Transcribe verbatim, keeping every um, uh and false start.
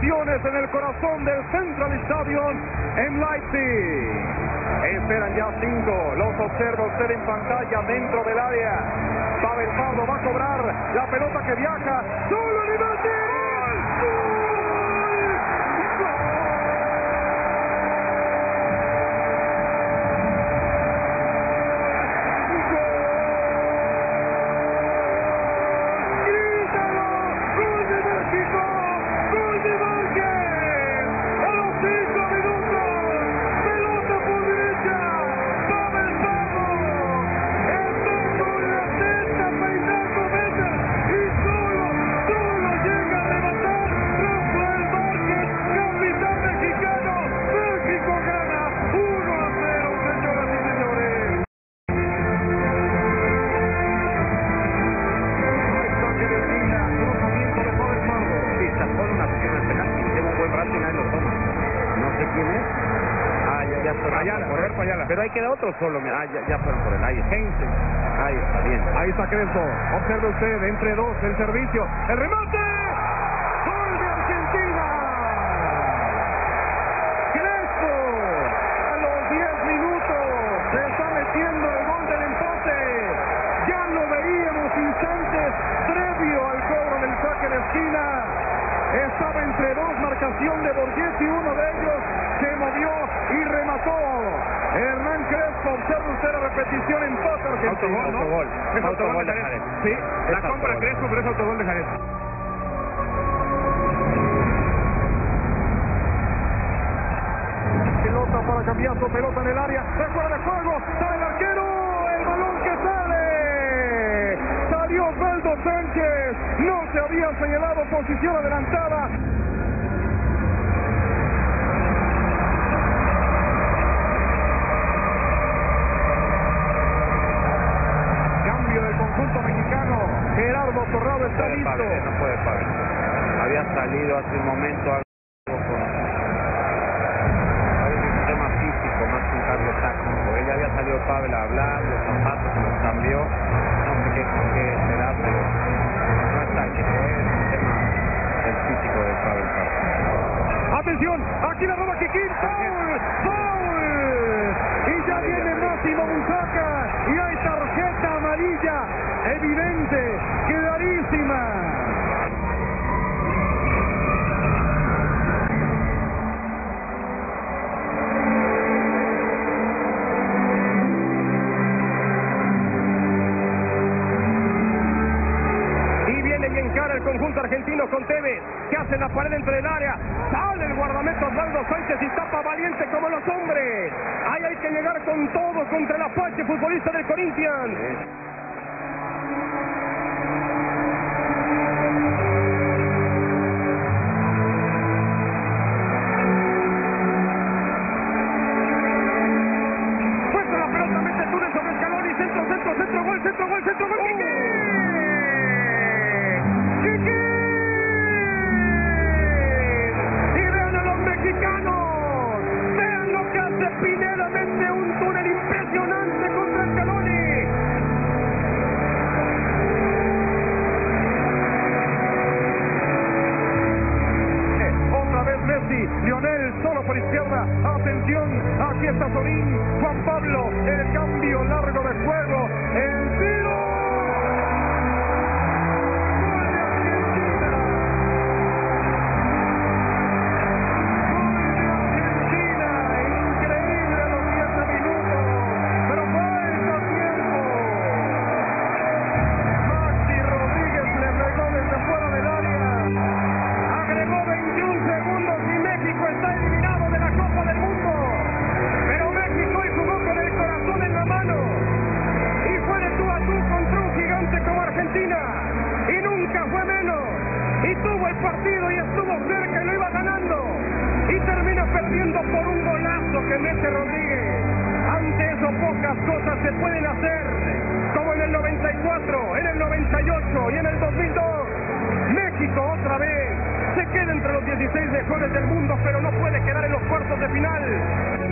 emociones en el corazón del Central Stadium en Leipzig. Esperan ya cinco, los observa usted en pantalla dentro del área. Pavel Pardo va a cobrar la pelota que viaja, solo a nivel de ¡gol! Pero ahí queda otro solo. Ah, ya, ya fueron por el aire. Heinze. Ahí está bien. Ahí está Crespo. Observe usted, entre dos, el servicio. ¡El remate! ¡Gol de Argentina! Crespo. A los diez minutos se está metiendo el gol del empate. Ya lo veíamos instantes previo al cobro del saque de esquina. Estaba entre dos, marcación de Borgetti, uno de ellos se movió y remató. Hernán Crespo, observa usted la repetición, empata Argentina. Autogol, ¿no? Autogol. Es autogol de Jared. Sí, la compra Crespo, pero es autogol de Jared. Pelota para Cambiaso, pelota en el área, recuerda de juego, sale el arquero, el balón que sale. Salió Osvaldo Sánchez, no se había señalado posición adelantada. Del conjunto mexicano, Gerardo Torrado está listo. Padre, no puede pagar. Había salido hace un momento algo con un tema físico más que un cambio táctico. Ella había salido Pavel a hablar, los zapatos se los cambió, no sé qué, qué será, pero no es táctico, es un tema del físico de Pavel Pardo. Atención, aquí la roba Kikín, foul, foul, y ya viene Máximo Busaca, y hay tarjeta amarilla, evidente, clarísima. Y viene y encara el conjunto argentino con Tevez, que hace la pared entre el área, sale el guardameta Osvaldo Sánchez y tapa valiente como los hombres. Ahí hay que llegar con todo contra el Apache, futbolista del Corinthians. Puesta la pelota, mete Túnez sobre Scaloni, centro, centro, centro, gol, centro, gol, centro, gol. ¡Quique! ¡Quique! Y vean a los mexicanos, vean lo que hace Pineda, mete un túnel impresionante contra Scaloni. Otra vez Messi, Lionel solo por izquierda, atención, aquí está Sorín, Juan Pablo, el cambio largo de juego, el tiro. Y nunca fue menos, y tuvo el partido y estuvo cerca y lo iba ganando, y termina perdiendo por un golazo que mete Rodríguez. Ante eso pocas cosas se pueden hacer, como en el noventa y cuatro, en el noventa y ocho y en el dos mil dos. México otra vez se queda entre los dieciséis mejores del mundo, pero no puede quedar en los cuartos de final.